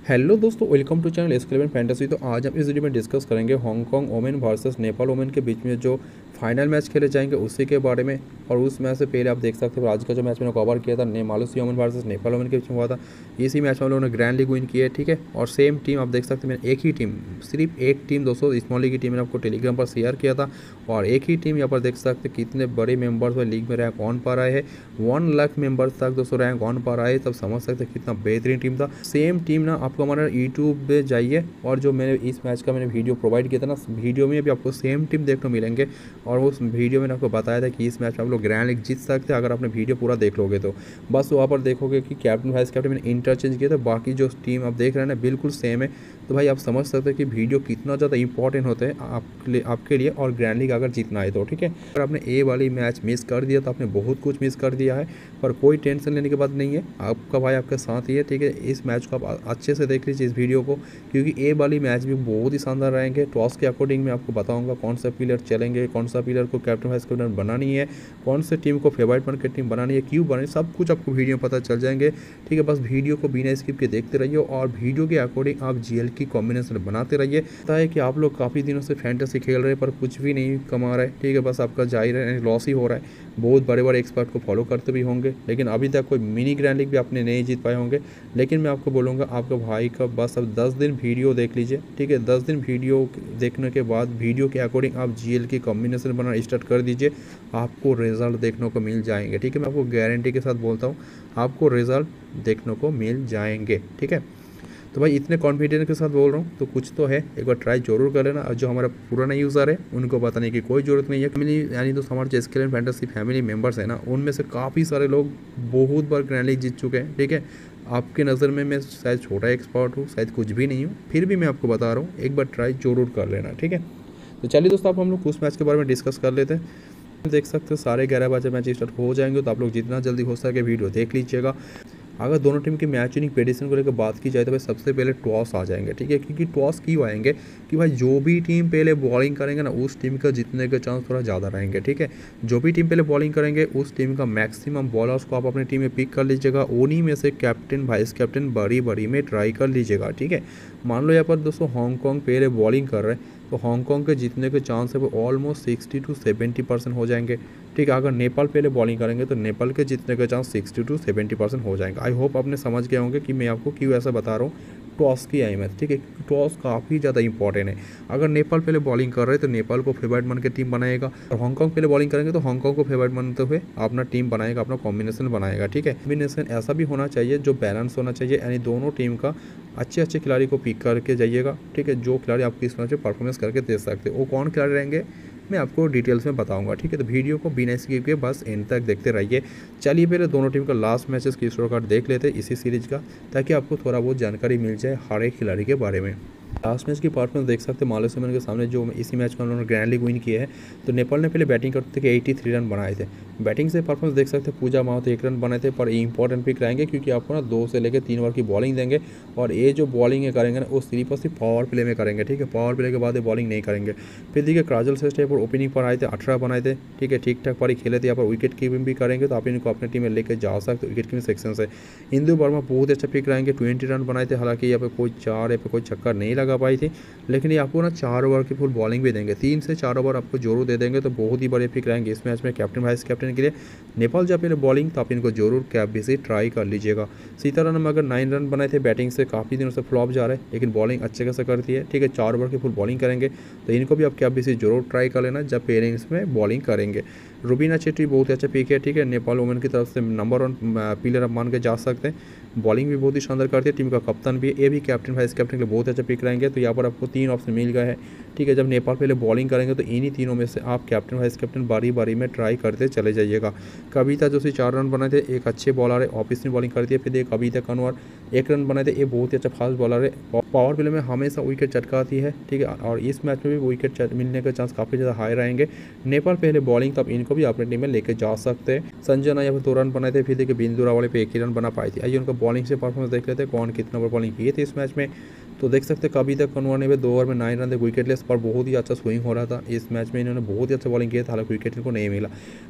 Hello दोस्तों, welcome to channel एस11 fantasy. तो आज हम इस वीडियो में डिस्कस करेंगे Hong Kong women versus Nepal women के बीच में जो फाइनल मैच खेले जाएंगे उसी के बारे में। और उस मैच से पहले आप देख सकते हो आज का जो मैच मैंने कवर किया था Malaysia women versus Nepal women के बीच में हुआ था। इसी मैच में हम लोगों ने ग्रैंड लीग विन किया है, ठीक है। और सेम टीम आप देख सकते हैं, मैंने एक ही टीम, सिर्फ एक टीम दोस्तों स्मॉल लीग की टीम मैंने आपको टेलीग्राम पर शेयर किया था। और एक ही टीम यहाँ पर देख सकते हैं कितने बड़े मेंबर्स लीग में रैंक ऑन पा रहा है। 1 लाख मेंबर्स तक दोस्तों रैंक ऑन पा रहा है, तब समझ सकते हैं कितना बेहतरीन टीम था। सेम टीम ना आपको हमारा यूट्यूब पे जाइए और जो मैंने इस मैच का मैंने वीडियो प्रोवाइड किया था ना, वीडियो में भी आपको सेम टीम देखने को मिलेंगे। और उस वीडियो में आपको बताया था कि इस मैच में आप लोग ग्रैंड लीग जीत सकते हैं अगर आपने वीडियो पूरा देख लोगे तो। बस वहाँ पर देखोगे कि कैप्टन वाइस कैप्टन मैंने इंटरचेंज किया था, बाकी जो टीम आप देख रहे हैं ना बिल्कुल सेम है। तो भाई आप समझ सकते हैं कि वीडियो कितना ज़्यादा इंपॉर्टेंट होता है आपके लिए और ग्रैंड लीग अगर जीतना है तो, ठीक है। अगर आपने ए वाली मैच मिस कर दिया तो आपने बहुत कुछ मिस कर दिया है, पर कोई टेंशन लेने की बात नहीं है, आपका भाई आपके साथ ही है, ठीक है। इस मैच को आप अच्छे से देख लीजिए इस वीडियो को, क्योंकि ए वाली मैच भी बहुत ही शानदार रहेंगे। टॉस के अकॉर्डिंग मैं आपको बताऊंगा कौन सा प्लेयर चलेंगे, कौन सा प्लेयर को कैप्टन वाइस कैप्टन बनानी है, कौन से टीम को फेवरेट बन के टीम बनानी है, क्यों बनानी, सब कुछ आपको वीडियो में पता चल जाएंगे, ठीक है। बस वीडियो को बिना स्किप के देखते रहिए और वीडियो के अकॉर्डिंग आप जीएल की कॉम्बिनेशन बनाते रहिए। पता है कि आप लोग काफ़ी दिनों से फैंटेसी खेल रहे हैं पर कुछ भी नहीं कमा रहे, ठीक है। बस आपका जा ही रहा है, लॉस ही हो रहा है। बहुत बड़े बड़े एक्सपर्ट को फॉलो करते भी होंगे, लेकिन अभी तक कोई मिनी ग्रैंड लीग भी आपने नहीं जीत पाए होंगे। लेकिन मैं आपको बोलूँगा आपका भाई का बस अब 10 दिन वीडियो देख लीजिए, ठीक है। 10 दिन वीडियो देखने के बाद वीडियो के अकॉर्डिंग आप जीएल की कॉम्बिनेशन बनाना स्टार्ट कर दीजिए, आपको रिजल्ट देखने को मिल जाएंगे, ठीक है। मैं आपको गारंटी के साथ बोलता हूँ आपको रिजल्ट देखने को मिल जाएंगे, ठीक है। तो भाई इतने कॉन्फिडेंस के साथ बोल रहा हूँ तो कुछ तो है, एक बार ट्राई जरूर कर लेना। और जो हमारा पुराना यूज़र है उनको बताने की कोई ज़रूरत नहीं है। फैमिली यानी तो हमारे जो एस11 फैंटेसी फैमिली मेम्बर्स हैं ना, उनमें से काफ़ी सारे लोग बहुत बार ग्रैंड लीग जीत चुके हैं, ठीक है। आपके नज़र में मैं शायद छोटा एक्सपर्ट हूँ, शायद कुछ भी नहीं हूँ, फिर भी मैं आपको बता रहा हूँ एक बार ट्राई जरूर कर लेना, ठीक है। तो चलिए दोस्तों आप हम लोग उस मैच के बारे में डिस्कस कर लेते हैं। देख सकते हो 11:30 बजे मैच स्टार्ट हो जाएंगे, तो आप लोग जितना जल्दी हो सके वीडियो देख लीजिएगा। अगर दोनों टीम की मैच विनिंग प्रेडिक्शन को लेकर बात की जाए तो भाई सबसे पहले टॉस आ जाएंगे, ठीक है। क्योंकि टॉस क्यों आएंगे कि भाई जो भी टीम पहले बॉलिंग करेंगे ना उस टीम का जीतने के चांस थोड़ा ज़्यादा रहेंगे, ठीक है। जो भी टीम पहले बॉलिंग करेंगे उस टीम का मैक्सिमम बॉलर्स को आप अपनी टीम में पिक कर लीजिएगा, उन्हीं में से कैप्टन वाइस कैप्टन बड़ी बड़ी में ट्राई कर लीजिएगा, ठीक है। मान लो यहाँ पर दोस्तों हांगकांग पहले बॉलिंग कर रहे हैं तो हांगकांग के जीतने के चांस है वो ऑलमोस्ट 60 to 70% हो जाएंगे, ठीक है। अगर नेपाल पहले बॉलिंग करेंगे तो नेपाल के जीतने के चांस 60 to 70% हो जाएंगे। आई होप आपने समझ गए होंगे कि मैं आपको क्यों ऐसा बता रहा हूँ। टॉस की अहमियत, ठीक है, टॉस काफ़ी ज़्यादा इंपॉर्टेंट है। अगर नेपाल पहले बॉलिंग कर रहे हैं तो नेपाल को फेवरेट मान के टीम बनाएगा, और हांगकांग पहले बॉलिंग करेंगे तो हांगकांग को फेवरेट मानते हुए अपना टीम बनाएगा, अपना कॉम्बिनेशन बनाएगा, ठीक है। कॉम्बिनेशन ऐसा भी होना चाहिए जो बैलेंस होना चाहिए, यानी दोनों टीम का अच्छे अच्छे खिलाड़ी को पिक करके जाइएगा, ठीक है। जो खिलाड़ी आपको इस मैच में परफॉर्मेंस करके दे सकते हैं वो कौन खिलाड़ी रहेंगे मैं आपको डिटेल्स में बताऊंगा, ठीक है। तो वीडियो को बिना स्किप के बस एंड तक देखते रहिए। चलिए पहले दोनों टीम का लास्ट मैचेस की स्कोर कार्ड देख लेते हैं इसी सीरीज का, ताकि आपको थोड़ा बहुत जानकारी मिल जाए हर एक खिलाड़ी के बारे में। लास्ट मैच की परफॉर्मेंस देख सकते हैं मालয়েशिया ओमेन के सामने, जो इसी मैच में उन्होंने ग्रैंड लीग विन किया है। तो नेपाल ने पहले बैटिंग करते थे 83 रन बनाए थे। बैटिंग से परफॉर्मेंस देख सकते हैं पूजा माहतो 1 रन बनाए थे, पर इंपॉर्टेंट पिक रहेंगे क्योंकि आपको ना 2 से लेकर 3 ओवर की बॉलिंग देंगे, और ये जो बॉलिंग करेंगे ना वो सिर्फ और सिर्फ पावर प्ले में करेंगे, ठीक है। पावर प्ले के बाद ये बॉलिंग नहीं करेंगे। फिर देखिए काजल श्रेष्ठ पर ओपनिंग पर आए थे, 18 बनाए थे, ठीक है। ठीक ठाक पारी खेले थे। यहाँ पर विकेट कीपिंग भी करेंगे तो आप इनको अपने टीम में लेकर जा सकते हो विकेट कीपिंग सेक्शन से। इंदु वर्मा बहुत अच्छा पिक रहेंगे, 20 रन बनाए थे। हालांकि यहाँ पे कोई 4 या पे कोई छक्का नहीं लगा पाई थी, लेकिन ये आपको ना 4 ओवर की फुल बॉलिंग भी देंगे, 3 से 4 ओवर आपको जरूर दे देंगे। तो बहुत ही बड़े पिक रहेंगे इस मैच में कैप्टन वाइस कैप्टन के लिए। नेपाल जब पहले बॉलिंग तो आप इनको जरूर कैप भी से ट्राई कर लीजिएगा। सीताराम अगर 9 रन बनाए थे, बैटिंग से काफ़ी दिनों से फ्लॉप जा रहे हैं, लेकिन बॉलिंग अच्छे खासा करती है, ठीक है। 4 ओवर की फुल बॉलिंग करेंगे तो इनको भी आप कैप भी से जरूर ट्राई कर लेना जब पेयरिंग्स में बॉलिंग करेंगे। रुबीना चेट्री बहुत अच्छा पिक है, ठीक है। नेपाल वुमेन की तरफ से नंबर 1 प्लेयर आप मान के जा सकते हैं। बॉलिंग भी बहुत ही शानदार करती है, टीम का कप्तान भी, ये भी कैप्टन वाइस कैप्टन के लिए बहुत अच्छा पिक रहेंगे। तो यहाँ पर आपको 3 ऑप्शन मिल गए हैं, ठीक है। जब नेपाल पहले बॉलिंग करेंगे तो इन्हीं तीनों में से आप कैप्टन वाइस कैप्टन बारी बारी में ट्राई करते चले जाइएगा। कविता जोशी 4 रन बनाए थे, एक अच्छे बॉलर है, ऑफिस में बॉलिंग करती है। फिर एक कविता कनवर 1 रन बनाए थे, ये बहुत ही अच्छा फास्ट बॉलर है, पावर प्ले में हमेशा विकेट चटकाती है, ठीक है। और इस मैच में भी विकेट मिलने के चांस काफ़ी ज़्यादा हाई रहेंगे। नेपाल पहले बॉलिंग तो आप इनको भी अपने टीम में लेके जा सकते हैं। संजना यहाँ पर 2 रन बनाए थे, फिर देखिए बिंदुरा वाले पे 1 ही रन बना पाई थी। आइए उनका बॉलिंग से परफॉर्मेंस देख लेते हैं, कौन कितना ओवर बॉलिंग किए थे इस मैच में। तो देख सकते हैं कविता कनवर ने भी 2 ओवर में 9 रन थे, विकेट लेस पर बहुत ही अच्छा स्विंग हो रहा था। इस मैच में इन्होंने बहुत ही अच्छा बॉलिंग किया था, हालांकि विकेट इनको नहीं मिला।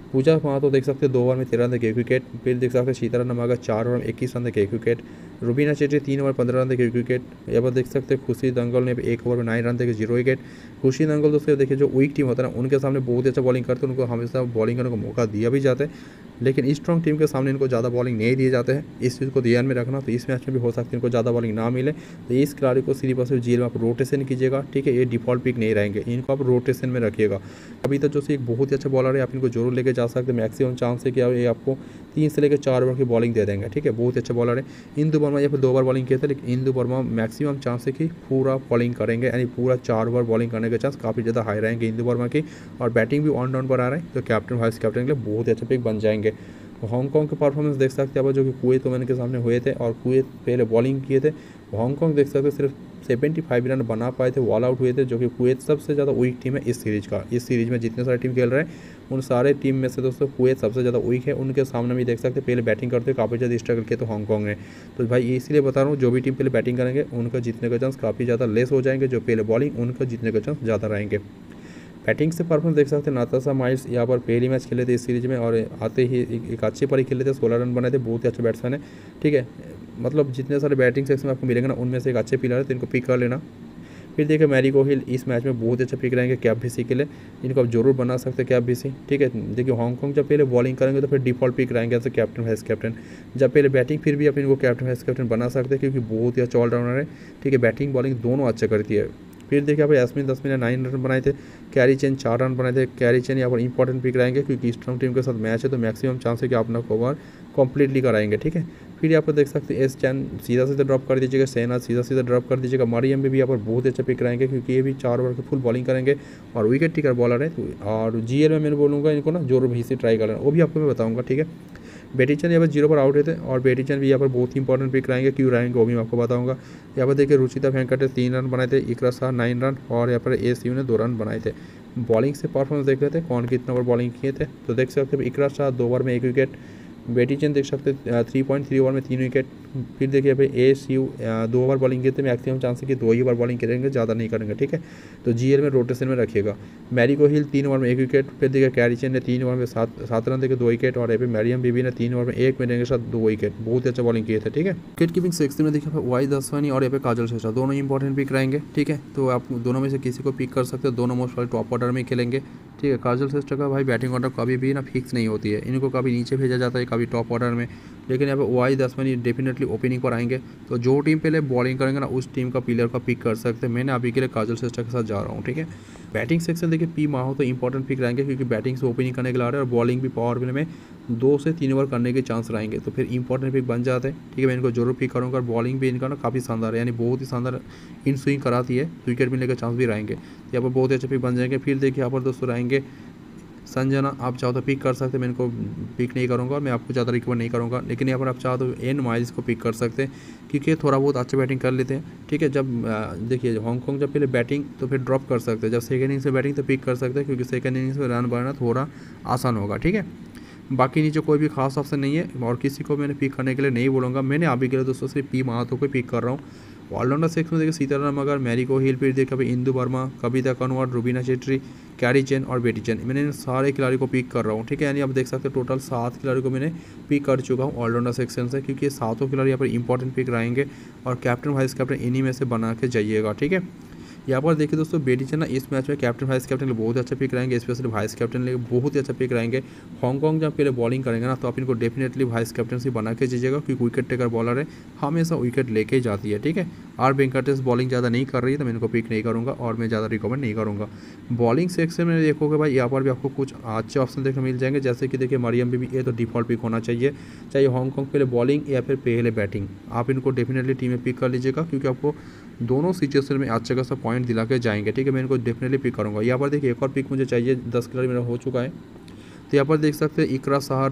पूजा महातो देख सकते हैं 2 ओवर में 13 रन के 1 विकेट। फिर देख सकते हैं सीताराम नमागा 4 ओवर में 21 रन के 1 wicket. Rubina Chhetri 3 over 15 run के 1 विकेट। यहाँ पर देख सकते हैं खुशी दंगल ने 1 ओवर में 9 रन के 0 विकेट। खुशी दंगल दोस्तों देखिए जो वीक टीम होता है ना उनके सामने बहुत ही अच्छा बॉलिंग करते हैं, उनको हमेशा बॉलिंग करने का मौका दिया भी जाता है, लेकिन स्ट्रॉन्ग टीम के सामने इनको ज़्यादा बॉलिंग नहीं दिए जाते हैं। इस चीज़ को ध्यान में रखना। तो इस मैच में भी हो सकता है इनको ज़्यादा बॉलिंग ना मिले, तो इस खिलाड़ी को सिर्फ और सिर्फ जीएल में आप रोटेशन कीजिएगा, ठीक है। ये डिफॉल्ट पिक नहीं रहेंगे, इनको आप रोटेशन में रखिएगा। अभी तक जो एक बहुत ही अच्छा बॉलर है, आप इनको जरूर लेके जा सकते हैं। मैक्सिमम चांस है कि ये आपको 3 से लेकर 4 ओवर की बॉलिंग दे देंगे, ठीक है। बहुत ही अच्छा बॉलर है। इंदु वर्मा यहाँ पर 2 ओवर बॉलिंग किया था, लेकिन इंदु वर्मा मैक्सिमम चांस है कि पूरा बॉलिंग करेंगे, यानी पूरा 4 ओवर बॉलिंग करने के चांस काफ़ी ज़्यादा हाई रहेंगे इंदु वर्मा की। और बैटिंग भी ऑन डाउन पर आ रहा है, तो कैप्टन वाइस कैप्टन के लिए बहुत ही अच्छा पिक बन जाएंगे। हांगकांग के परफॉर्मेंस देख सकते हैं आप, जो कि कुवैत ओमान के सामने हुए थे और कुवैत पहले बॉलिंग किए थे। हांगकांग देख सकते हैं सिर्फ 75 रन बना पाए थे, ऑल आउट हुए थे, जो कि कुवैत सबसे ज़्यादा वीक टीम है इस सीरीज़ का। इस सीरीज़ में जितने सारे टीम खेल रहे हैं उन सारे टीम में से दोस्तों कुवैत सबसे ज़्यादा वीक है। उनके सामने भी देख सकते हैं पहले बैटिंग करते काफ़ी ज़्यादा स्ट्रगल किया तो हांगकांग ने। तो भाई इसलिए बता रहा हूँ, जो भी टीम पहले बैटिंग करेंगे उनका जीतने का चांस काफ़ी ज़्यादा लेस हो जाएंगे, जो पहले बॉलिंग उनका जीतने का चांस ज़्यादा रहेंगे। बैटिंग से परफॉर्मेंस देख सकते हैं, नाताशा माइल्स यहाँ पर पहली मैच खेले थे इस सीरीज में और आते ही एक अच्छे पर ही खेले थे, 16 रन बनाए थे। बहुत ही अच्छे बैट्समैन है, ठीक है। मतलब जितने सारे बैटिंग सेक्शन में आपको मिलेंगे ना उनमें से एक अच्छे प्लेयर है, तो इनको पिक कर लेना। फिर देखिए मैरी कोहिल इस मैच में बहुत अच्छा पिक रहेंगे कैप बीसी के लिए, इनको आप जरूर बना सकते हैं कैप बीसी, ठीक है। देखिए हांगकांग जब पहले बॉलिंग करेंगे तो फिर डिफॉल्ट पिक रहेंगे एज कैप्टन वाइस कैप्टन। जब पहले बैटिंग फिर भी आप इनको कैप्टन वाइस कैप्टन बना सकते हैं, क्योंकि बहुत ही अच्छा ऑलराउंडर है, ठीक है। बैटिंग बॉलिंग दोनों अच्छा करती है। फिर देखिए यहाँ पर यास्मीन दसमी ने 9 रन बनाए थे, कैरी चेन 4 रन बनाए थे। कैरी चेन यहाँ पर इंपॉर्टेंट पिक रहेंगे, क्योंकि स्ट्रॉन्ग टीम के साथ मैच है, तो मैक्सिमम चांस है कि आप अपना ओवर कंप्लीटली कराएंगे, ठीक है। फिर यहाँ पर देख सकते हैं एस चैन सीधा सीधा ड्रॉप कर दीजिएगा, सेना सीधा सीधा ड्रॉप कर दीजिएगा। मरियम भी यहाँ पर बहुत अच्छा पिक रहेंगे, क्योंकि ये भी 4 ओवर की फुल बॉलिंग करेंगे और विकेट टेकर बॉलर है। और जीएल में मैं बोलूँगा इनको ना जोर भी से ट्राई करना, वो भी आपको मैं बताऊँगा, ठीक है। बेटीचंद यहाँ पर 0 पर आउट हुए थे और बेटीचंद भी यहाँ पर बहुत ही इंपॉर्टेंट पिक रहेंगे, क्यों रहेंगे वो भी मैं आपको बताऊंगा। यहाँ पर देखिए रुचिता वेंकट 3 रन बनाए थे, इकरा शाह 9 रन और यहाँ पर एसयू ने 2 रन बनाए थे। बॉलिंग से परफॉर्मेंस देख रहे थे कौन कितना ओवर बॉलिंग किए थे, तो देख सकते हैं इकरा शाह 2 ओवर में 1 विकेट। बेटीचंद देख सकते 3.3 ओवर में 3 विकेट। फिर देखिए भाई एसयू 2 ओवर बॉलिंग किए थे, मैक्सिमम चांस है कि 2 ही ओवर बॉलिंग करेंगे, ज़्यादा नहीं करेंगे, ठीक है। तो जीएल में रोटेशन में रखिएगा। मैरी कोहिल 3 ओवर में 1 विकेट। फिर देखिए कैरीचेन ने 3 ओवर में 7 रन देके 2 विकेट और यहाँ पे मैरियम बीबी ने 3 ओवर में 1 मिनट के साथ 2 विकेट। बहुत ही अच्छा बॉलिंग किए थे, ठीक है। विकेट कीपिंग सेक्शन में देखिए वाई दसवानी और यहाँ पे काजल शेषा दोनों इंपॉर्टेंट पिक रहेंगे, ठीक है। तो आप दोनों में से किसी को पिक कर सकते हो, दोनों मोस्ट वाले टॉप ऑर्डर में खेलेंगे, ठीक है। काजल श्रेष्ठ का भाई बैटिंग ऑर्डर कभी भी ना फिक्स नहीं होती है, इनको कभी नीचे भेजा जाता है कभी टॉप ऑर्डर में, लेकिन यहाँ पे वाई दसवानी डेफिनेटली ओपनिंग पर आएंगे। तो जो टीम पहले बॉलिंग करेंगे ना उस टीम का प्लेयर का पिक कर सकते हैं। मैंने अभी के लिए काजल श्रेष्ठ के साथ जा रहा हूँ, ठीक है। बैटिंग सेक्शन देखिए पी माहो तो इंपॉर्टेंट पिक रहेंगे, क्योंकि बैटिंग से ओपनिंग करने के लिए आ रहे हैं और बॉलिंग भी पावर प्ले में 2 से 3 ओवर करने के चांस रहेंगे, तो फिर इंपॉर्टेंट पिक बन जाते हैं, ठीक है। मैं इनको जरूर पिक करूँगा और बॉलिंग भी इनका ना काफ़ी शानदार है, यानी बहुत ही शानदार इन स्विंग कराती है, विकेट मिलने के चांस भी रहेंगे। यहाँ पर बहुत अच्छे पिक बन जाएंगे। फिर देखिए यहाँ पर दोस्तों रहेंगे संजना, आप चाहो तो पिक कर सकते हैं, मैं इनको पिक नहीं करूँगा, मैं आपको ज़्यादा रिकमेंड नहीं करूँगा। लेकिन यहाँ पर आप चाहो तो एन माइल्स को पिक कर सकते हैं, क्योंकि थोड़ा बहुत अच्छा बैटिंग कर लेते हैं, ठीक है। जब देखिए हांगकांग जब पहले बैटिंग तो फिर ड्रॉप कर सकते हैं, जब सेकेंड इनिंग्स में बैटिंग तो पिक कर सकते हैं, क्योंकि सेकेंड इनिंग्स में रन बनाना थोड़ा आसान होगा, ठीक है। बाकी नीचे कोई भी खास ऑप्शन नहीं है और किसी को मैंने पिक करने के लिए नहीं बोलूँगा। मैंने अभी के लिए दोस्तों सिर्फ पी महातो को पिक कर रहा हूँ। ऑलराउंडर सेक्शन में देखिए सीताराम मगर, मैरी कोहिल, फिर देखिए अभी इंदु वर्मा, कविता कनवर, रुबीना चेट्री, कैरी चेन और बेटी चेन, मैंने इन सारे खिलाड़ी को पिक कर रहा हूँ, ठीक है। यानी आप देख सकते हैं टोटल 7 खिलाड़ी को मैंने पिक कर चुका हूँ ऑलराउंडर सेक्शन से, क्योंकि ये 7 खिलाड़ी यहाँ पर इंपॉर्टेंट पिक रहेंगे और कैप्टन वाइस कैप्टन इन्हीं में से बना के जाइएगा, ठीक है। यहाँ पर देखिए दोस्तों बेटी चेन ना इस मैच में कैप्टन वाइस कैप्टन के लिए बहुत अच्छा पिक रहेंगे, स्पेशली वाइस कैप्टन के लिए बहुत ही अच्छा पिक रहेंगे। हांगकांग जब पहले बॉलिंग करेंगे ना तो आप इनको डेफिनेटली वाइस कैप्टनसी बना के दीजिएगा, क्योंकि विकेट टेकर बॉलर है, हमेशा विकेट लेके ही जाती है, ठीक है। आर वेंकटेश बॉलिंग ज़्यादा नहीं कर रही है, तो मैं इनको पिक नहीं करूँगा और मैं ज़्यादा रिकमेंड नहीं करूँगा। बॉलिंग सेक्शन में देखोगे भाई यहाँ पर भी आपको कुछ अच्छे ऑप्शन देखने मिल जाएंगे, जैसे कि देखिए मरियम बीबी, ये तो डिफॉल्ट पिक होना चाहिए, चाहे हांगकांग पहले बॉलिंग या फिर पहले बैटिंग, आप इनको डेफिनेटली टीम में पिक कर लीजिएगा, क्योंकि आपको दोनों सिचुएशन में अच्छा खासा पॉइंट दिला के जाएंगे, ठीक है। मैं इनको डेफिनेटली पिक करूँगा। यहाँ पर देखिए एक और पिक मुझे चाहिए, 10 खिलाड़ी मेरा हो चुका है। तो यहाँ पर देख सकते हैं इकरा शाह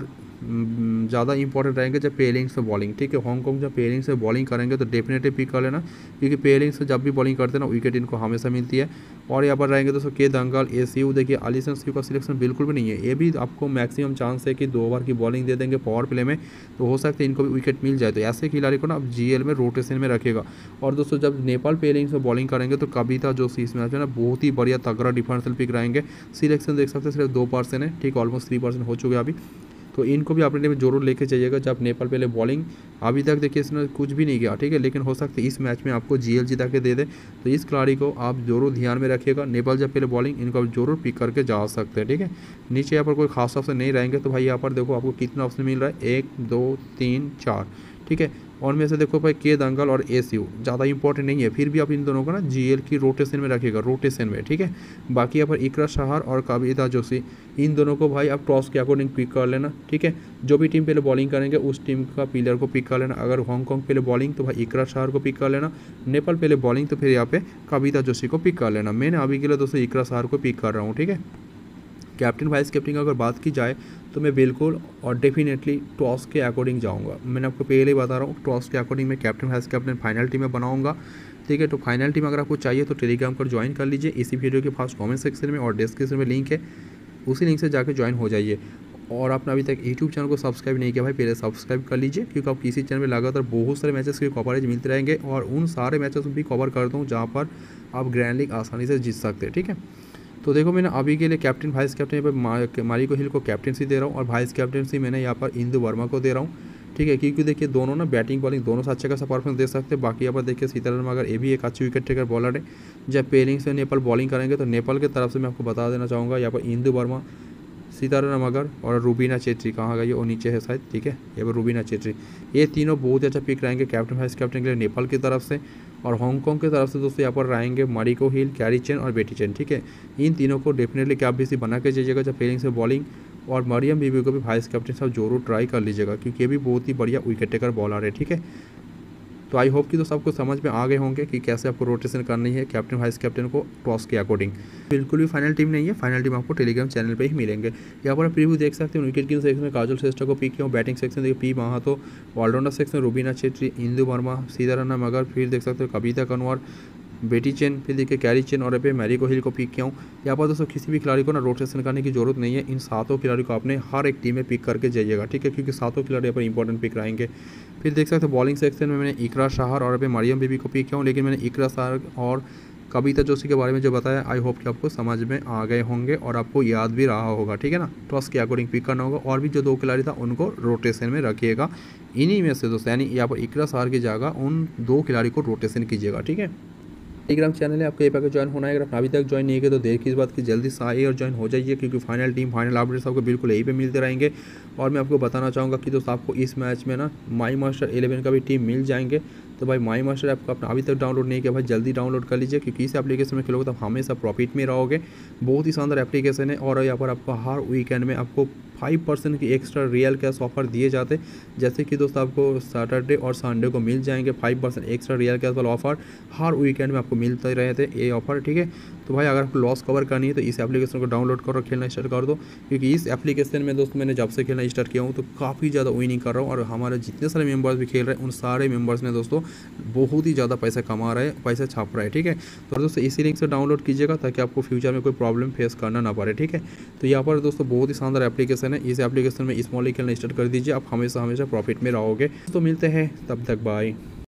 ज़्यादा इंपॉर्टेंट रहेंगे जब पेलिंग से बॉलिंग, ठीक है। हांगकॉन्ग जब पेलिंग से बॉलिंग करेंगे तो डेफिनेटली पिक कर लेना, क्योंकि पेलिंग से जब भी बॉलिंग करते हैं ना विकेट इनको हमेशा मिलती है। और यहाँ पर रहेंगे दोस्तों के दंगल, एसीयू, देखिए अलीसन सीयू का सिलेक्शन बिल्कुल भी नहीं है, ये भी आपको मैक्सिमम चांस है कि 2 ओवर की बॉलिंग दे देंगे पावर प्ले में, तो हो सकता है इनको भी विकेट मिल जाए। तो ऐसे खिलाड़ी को ना अब जीएल में रोटेशन में रखेगा। और दोस्तों जब नेपाल पेलिंग से बॉलिंग करेंगे तो कविता जोशी इस मैच में ना बहुत ही बढ़िया तगड़ा डिफरेंशियल पिक रहेंगे। सिलेक्शन देख सकते हैं सिर्फ 2% है, ठीक, ऑलमोस्ट 3% हो चुके हैं अभी। तो इनको भी अपने टीम में जरूर लेके जाइएगा। जब नेपाल पहले बॉलिंग अभी तक देखिए इसने कुछ भी नहीं किया, ठीक है, लेकिन हो सकता है इस मैच में आपको जीएल जिता के दे दे। तो इस खिलाड़ी को आप जरूर ध्यान में रखिएगा। नेपाल जब पहले बॉलिंग इनको आप जरूर पिक करके जा सकते हैं, ठीक है। नीचे यहाँ पर कोई खास ऑप्शन नहीं रहेंगे, तो भाई यहाँ पर देखो आपको कितना ऑप्शन मिल रहा है, 1 2 3 4, ठीक है। और में से देखो भाई के दंगल और एसीयू ज़्यादा इंपॉर्टेंट नहीं है, फिर भी आप इन दोनों को ना जीएल की रोटेशन में रखिएगा, रोटेशन में, ठीक है। बाकी यहाँ पर इकरा शहर और कविता जोशी, इन दोनों को भाई आप टॉस के अकॉर्डिंग पिक कर लेना, ठीक है। जो भी टीम पहले बॉलिंग करेंगे उस टीम का प्लेयर को पिक कर लेना। अगर हांगकॉन्ग पहले बॉलिंग तो भाई इकरा शहर को पिक कर लेना, नेपाल पहले बॉलिंग तो फिर यहाँ पे कविता जोशी को पिक कर लेना। मैंने अभी के लिए दोस्तों इकरा शहर को पिक कर रहा हूँ, ठीक है। कैप्टन वाइस कैप्टन की अगर बात की जाए तो मैं बिल्कुल और डेफिनेटली टॉस के अकॉर्डिंग जाऊंगा। मैंने आपको पहले ही बता रहा हूँ, टॉस के अकॉर्डिंग मैं captain vice captain final team में बनाऊंगा, ठीक है। तो फाइनल टीम अगर आपको चाहिए तो टेलीग्राम पर ज्वाइन कर लीजिए, इसी वीडियो के फर्स्ट कमेंट सेक्शन में और डिस्क्रिप्शन में लिंक है, उसी लिंक से जाकर ज्वाइन हो जाइए। और आपने अभी तक यूट्यूब चैनल को सब्सक्राइब नहीं किया भाई, पहले सब्सक्राइब कर लीजिए, क्योंकि आप किसी चैनल में लगातार बहुत सारे मैचेस के कवरेज मिलते रहेंगे और उन सारे मैचेस भी कवर करता हूँ जहाँ पर आप ग्रैंड लीग आसानी से जीत सकते हैं, ठीक है। तो देखो मैंने अभी के लिए कैप्टन वाइस कैप्टन यहाँ पर मारिको हिल को कैप्टनसी दे रहा हूँ और वाइस कैप्टनसी मैंने यहाँ पर इंदु वर्मा को दे रहा हूँ, ठीक है। क्योंकि देखिए दोनों ना बैटिंग बॉलिंग दोनों से अच्छा खासा परफॉर्मेंस दे सकते हैं। बाकी यहाँ पर देखिए सीताराम मगर ये भी एक अच्छी विकेट टेकर बॉलर है। जब पेलिंग से नेपाल बॉलिंग करेंगे तो नेपाल की तरफ से मैं आपको बता देना चाहूँगा, यहाँ पर इंदु वर्मा, सीताराम मगर और रुबीना चेत्री, कहाँ गई, वो नीचे है शायद, ठीक है, यहाँ पर रुबीना चेत्री, ये तीनों बहुत अच्छा पिक रहेंगे कैप्टन वाइस कैप्टन के लिए नेपाल की तरफ से। और हांगकॉन्ग की तरफ से दोस्तों यहाँ पर रहेंगे मारिको हिल, कैरी चेन और बेटी चेन, ठीक है। इन तीनों को डेफिनेटली कैप बीसी बना के जाइएगा जब पेलिंग से बॉलिंग। और मरियम बीबी को भी वाइस कैप्टन साहब जरूर ट्राई कर लीजिएगा, क्योंकि ये भी बहुत ही बढ़िया विकेट टेकर बॉलर है, ठीक है। तो आई होप कि दोस्तों आपको समझ में आ गए होंगे कि कैसे आपको रोटेशन करनी है कैप्टन वाइस कैप्टन को टॉस के अकॉर्डिंग। बिल्कुल भी फाइनल टीम नहीं है, फाइनल टीम आपको टेलीग्राम चैनल पे ही मिलेंगे। यहाँ पर प्रीव्यू देख सकते हैं, विकेट कीपर सेक्शन में काजल श्रेष्ठ को पिक किया हूँ, बैटिंग सेक्शन देखिए P Mahato, allrounder section Rubina Chhetri, Indu Varma, Sitaram Magar, फिर देख सकते हो कविता कनवार, बेटी चेन, फिर देखिए कैरी चेन और पे मैरिको हिल को पिक किया हूँ। यहाँ पर दोस्तों किसी भी खिलाड़ी को ना रोटेशन करने की जरूरत नहीं है, इन सातों खिलाड़ी को आपने हर एक टीम में पिक करके जाइएगा, ठीक है, क्योंकि सातों खिलाड़ी यहाँ पर इंपॉर्टेंट पिक रहेंगे। फिर देख सकते हो बॉलिंग सेक्शन में मैंने इकरा शहर और पे मरियम बीबी को पिक किया हूँ, लेकिन मैंने इकरा शहर और कविता जोशी के बारे में जो बताया आई होप कि आपको समझ में आ गए होंगे और आपको याद भी रहा होगा, ठीक है ना। टॉस के अकॉर्डिंग पिक करना होगा और भी जो 2 खिलाड़ी था उनको रोटेशन में रखिएगा इन्हीं में से दोस्तों, यानी यहाँ पर इकरा शहर की जगह उन 2 खिलाड़ी को रोटेशन कीजिएगा, ठीक है। टेलीग्राम चैनल है आपको ये पे ज्वाइन होना है, अगर अभी तक ज्वाइन नहीं किया तो देर की इस बात की जल्दी से आइए और ज्वाइन हो जाइए, क्योंकि फाइनल टीम फाइनल अपडेट्स आपको बिल्कुल यहीं पे मिलते रहेंगे। और मैं आपको बताना चाहूँगा कि दोस्तों आपको इस मैच में ना माई मास्टर 11 का भी टीम मिल जाएंगे। तो भाई माई मास्टर ऐप को आपने अभी तक डाउनलोड नहीं किया भाई जल्दी डाउनलोड कर लीजिए, क्योंकि इस एप्लीकेशन में खेलोगे तो आप हमेशा प्रॉफिट में रहोगे। बहुत ही शानदार एप्लीकेशन है और यहाँ पर आपको हर वीकेंड में आपको 5% की एक्स्ट्रा रियल कैश ऑफर दिए जाते, जैसे कि दोस्तों आपको सैटरडे और संडे को मिल जाएंगे 5% एक्स्ट्रा रियल कैश वाला ऑफर, हर वीकेंड में आपको मिलते रहे थे ये ऑफर, ठीक है। तो भाई अगर आपको लॉस कवर करनी है तो इस एप्लीकेशन को डाउनलोड करो, खेलना स्टार्ट कर दो, क्योंकि इस एप्लीकेशन में दोस्तों मैंने जब से खेलना स्टार्ट किया हूँ तो काफ़ी ज़्यादा विनिंग कर रहा हूँ और हमारे जितने सारे मेंबर्स भी खेल रहे हैं उन सारे मेंबर्स ने दोस्तों बहुत ही ज़्यादा पैसा कमा रहे हैं, पैसा छाप रहा है, ठीक है। तो दोस्तों इसी लिंक से डाउनलोड कीजिएगा ताकि आपको फ्यूचर में कोई प्रॉब्लम फेस करना ना पड़े, ठीक है। तो यहाँ पर दोस्तों बहुत ही शानदार एप्लीकेशन है, इस एप्लीकेशन में स्मॉली खेलना स्टार्ट कर दीजिए, आप हमेशा प्रॉफिट में रहोगे। तो मिलते हैं तब तक, बाय।